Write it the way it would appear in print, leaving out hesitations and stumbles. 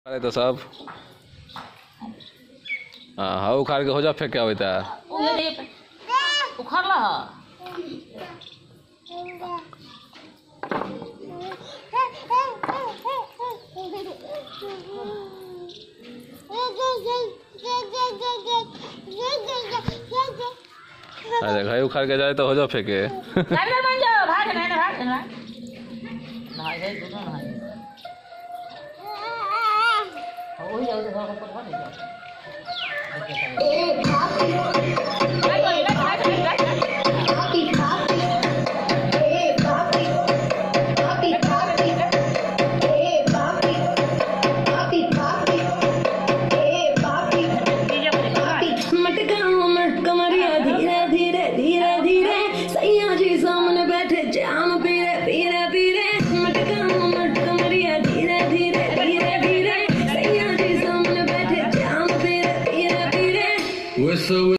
अरे तो सब हाँ उखाड़ के हो जा फेंक के आवे ता उखाड़ ला अरे भाई उखाड़ के जाए तो हो जा फेंके मान जाओ भाग ना भाई रे दोनों भाई वही जाओ तो घर पर नहीं जाओ We're so